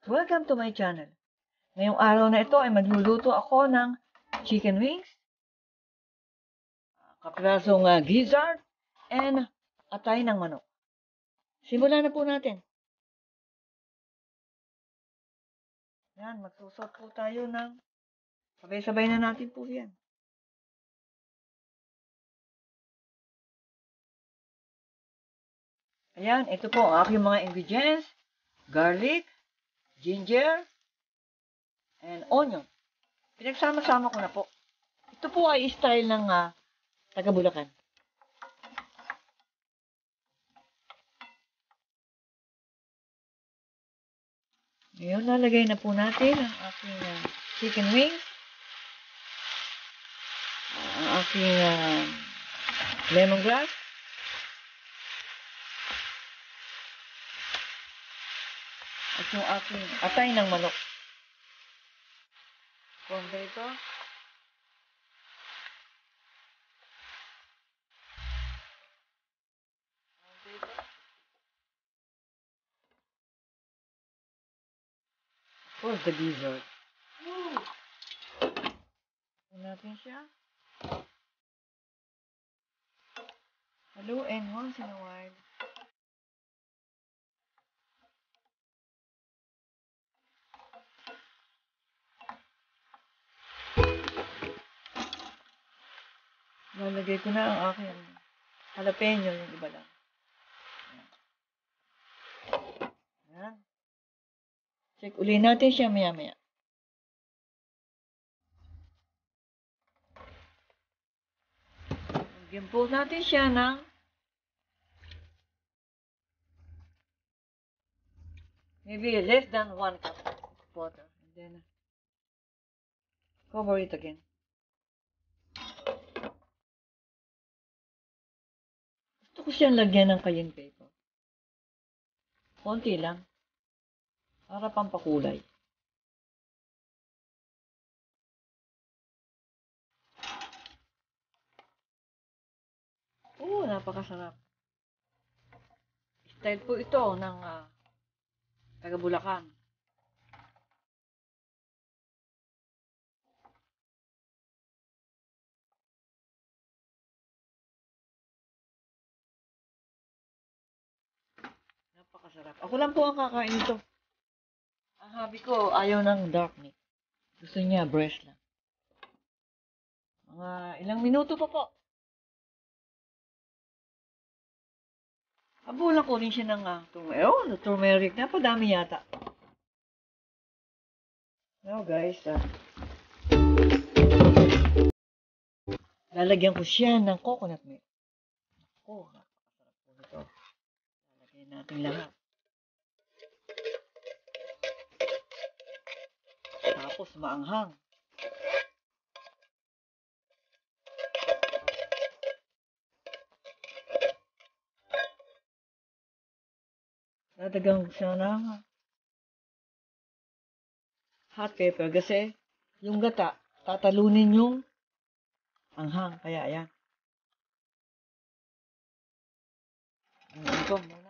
Welcome to my channel. Ngayong araw na ito ay magluluto ako ng chicken wings, kapirasong Gizard, and atay ng manok. Simulan na po natin. Yan, magsusot po tayo ng sabay-sabay na natin po yan. Ayan, ito po ang aking mga ingredients. Garlic, ginger, and onion. Pinagsama-sama ko na po. Ito po ay style ng taga-Bulacan. Ngayon, lalagay na po natin ang aking chicken wings, ang aking lemongrass, at yung aking atay ng manok. Konti ito. Of course, the Gizard. Natin siya. Hello, and once in a while. Lalagay ko na ang aking jalapeno, yung iba lang. Ayan. Check uli natin siya maya-maya. Lagyan po natin siya ng maybe less than 1 cup of water. And then cover it again. Gusto ko siyang lagyan ng cayenne pepper. Konti lang. Para pampakulay. Napakasarap. Style po ito ng taga-Bulacan. Napakasarap. Ako lang po ang kakain ito. Ang hubby ko ayaw ng dark meat. Gusto niya breast lang. Mga ilang minuto pa po. Abulan ko rin siya ng turmeric. Napadami yata. Now guys, lalagyan ko siya ng coconut milk. Napakasarap po ito. Lalagyan natin lahat. Tapos maanghang. Lalagyan ko siya ng hot pepper kasi yung gata, tatalunin yung anghang. Kaya ayan. Ito muna.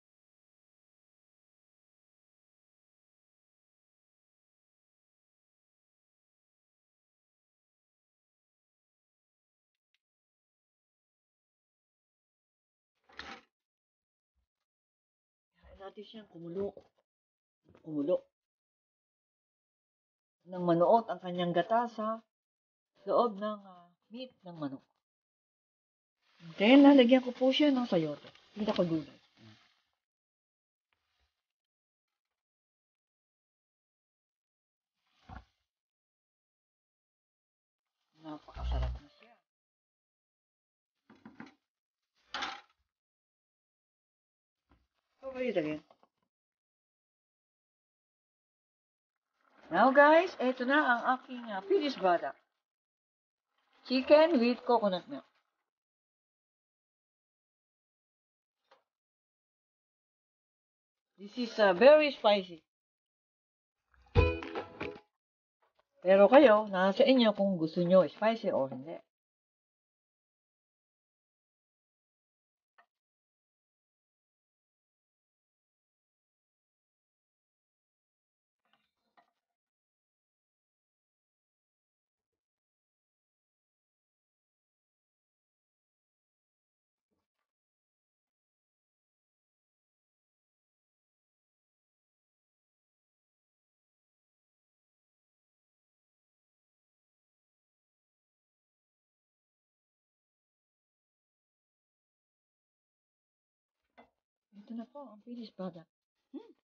Natin siyang kumulo nang manuot ang kanyang gata sa loob ng meat ng manok. Then, lalagyan ko po siya ng sayote. Hindi ako gulay. Napakasarap na siya. Cover it again. Now guys, ito na ang aking finished product. Chicken with coconut milk. This is very spicy. Pero kayo, nasa inyo kung gusto nyo spicy o hindi. Ito na po ang finished product.